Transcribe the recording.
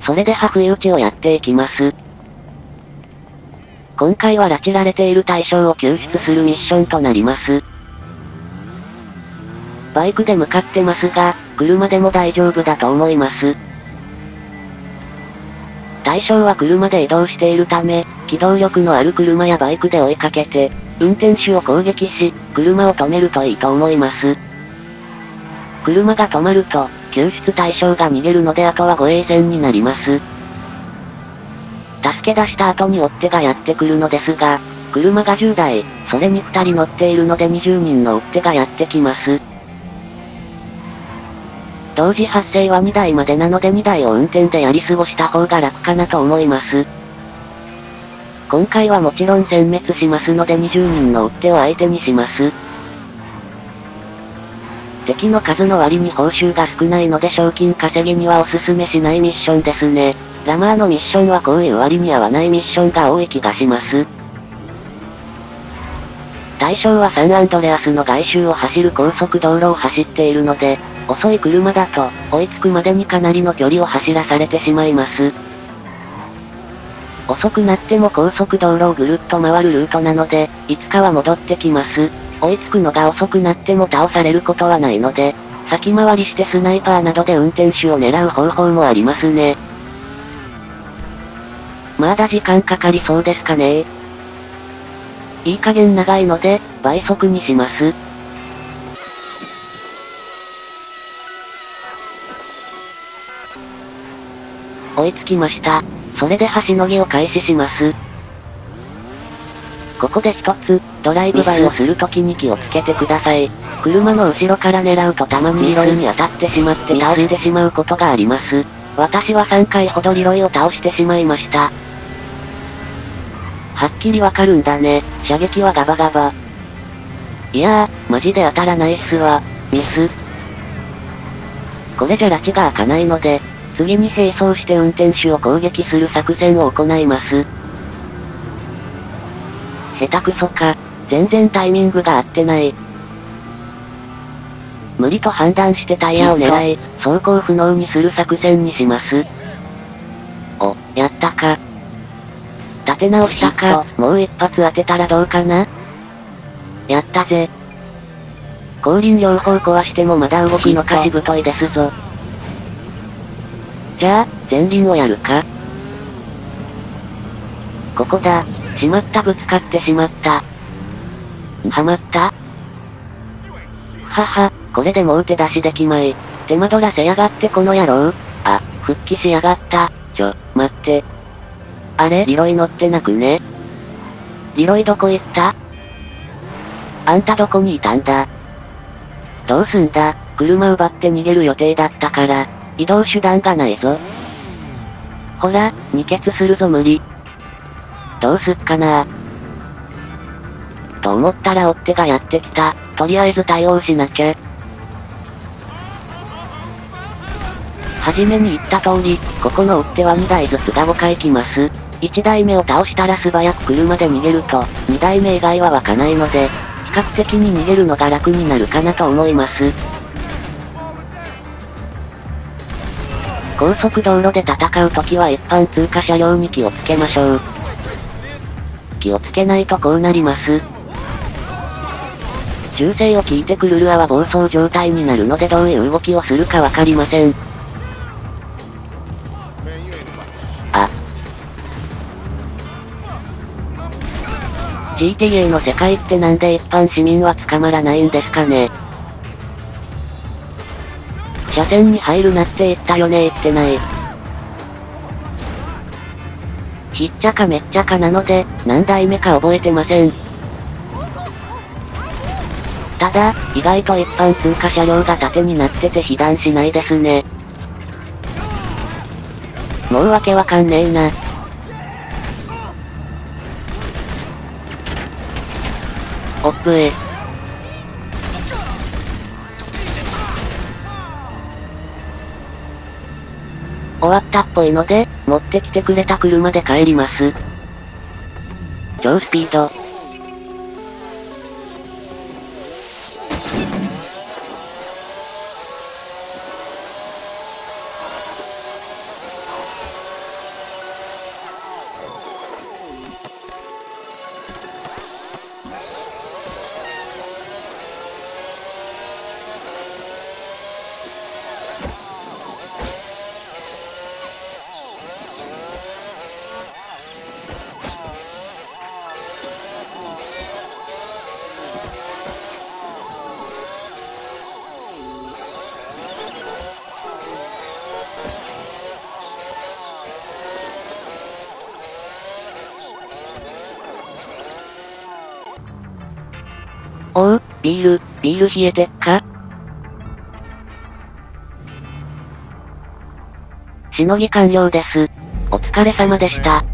それで不意打ちをやっていきます。今回は拉致られている対象を救出するミッションとなります。バイクで向かってますが、車でも大丈夫だと思います。対象は車で移動しているため、機動力のある車やバイクで追いかけて、運転手を攻撃し、車を止めるといいと思います。車が止まると、救出対象が逃げるのであとは護衛戦になります。助け出した後に追っ手がやってくるのですが、車が10台、それに2人乗っているので20人の追っ手がやってきます。同時発生は2台までなので2台を運転でやり過ごした方が楽かなと思います。今回はもちろん殲滅しますので20人の追っ手を相手にします。敵の数の割に報酬が少ないので賞金稼ぎにはおすすめしないミッションですね。ラマーのミッションはこういう割に合わないミッションが多い気がします。対象はサンアンドレアスの外周を走る高速道路を走っているので、遅い車だと、追いつくまでにかなりの距離を走らされてしまいます。遅くなっても高速道路をぐるっと回るルートなので、いつかは戻ってきます。追いつくのが遅くなっても倒されることはないので、先回りしてスナイパーなどで運転手を狙う方法もありますね。まだ時間かかりそうですかね。いい加減長いので、倍速にします。追いつきました。それではしのぎを開始します。ここで一つ、ドライブバイをするときに気をつけてください。車の後ろから狙うとたまにリロイに当たってしまって倒れてしまうことがあります。私は3回ほどリロイを倒してしまいました。はっきりわかるんだね。射撃はガバガバ。いやー、マジで当たらないっすわ。ミス。これじゃ拉致が開かないので、次に並走して運転手を攻撃する作戦を行います。下手くそか。全然タイミングが合ってない。無理と判断してタイヤを狙い、走行不能にする作戦にします。お、やったか。立て直したか。もう一発当てたらどうかな。やったぜ。後輪両方壊してもまだ動くのかしぶといですぞ。じゃあ、前輪をやるか。ここだ。しまった、ぶつかってしまった。はまった。はは、これでもう手出しできまい。手間取らせやがってこの野郎。あ、復帰しやがった。待って。あれリロイ乗ってなくね。リロイどこ行った？あんたどこにいたんだ？どうすんだ？車奪って逃げる予定だったから、移動手段がないぞ。ほら、二欠するぞ無理。どうすっかなー。と思ったら追っ手がやってきた。とりあえず対応しなきゃ。はじめに言った通り、ここの追っ手は2台ずつが5回来ます。1台目を倒したら素早く車で逃げると、2台目以外は湧かないので、比較的に逃げるのが楽になるかなと思います。高速道路で戦うときは一般通過車両に気をつけましょう。気をつけないとこうなります。銃声を聞いてクルルアは暴走状態になるのでどういう動きをするかわかりません。あ。GTA の世界ってなんで一般市民は捕まらないんですかね。車線に入るなって言ったよね言ってない。ひっちゃかめっちゃかなので、何台目か覚えてません。ただ、意外と一般通過車両が縦になってて被弾しないですね。もうわけわかんねえな。おっぶえ。終わったっぽいので、持ってきてくれた車で帰ります。超スピード。 ビール冷えてっか？しのぎ完了です。お疲れ様でした。